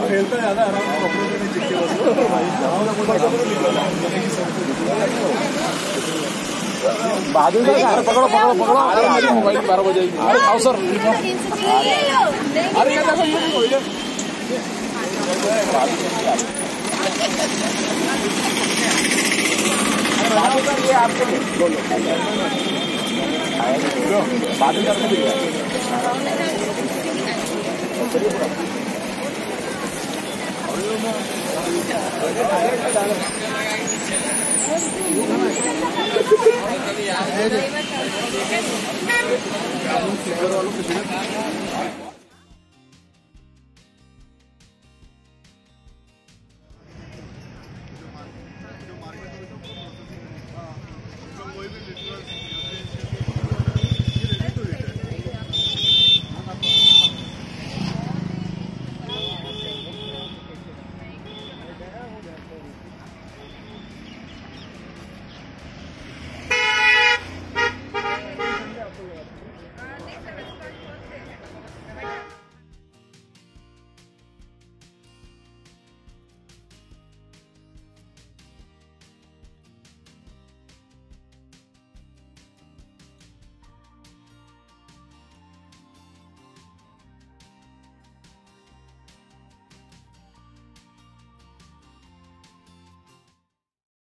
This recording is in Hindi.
खेलता ज्यादा आराम से कपड़ों में चिपके बादल पकड़ो पकड़ो पकड़ो। अरे मेरी मोबाइल 12 बजेगी। अरे आओ सर। अरे क्या ये आपके बोलो बादल करके दिया वालों